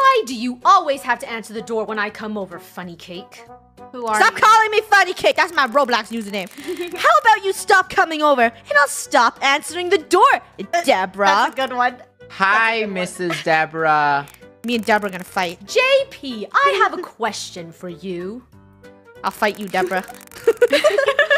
Why do you always have to answer the door when I come over, Funny Cake? Who are Stop you? calling me Funny Cake. That's my Roblox username. How about you stop coming over and I'll stop answering the door, Debra. That's a good one. Hi, Mrs. Debra. Me and Debra are gonna fight. JP, I have a question for you. I'll fight you, Debra.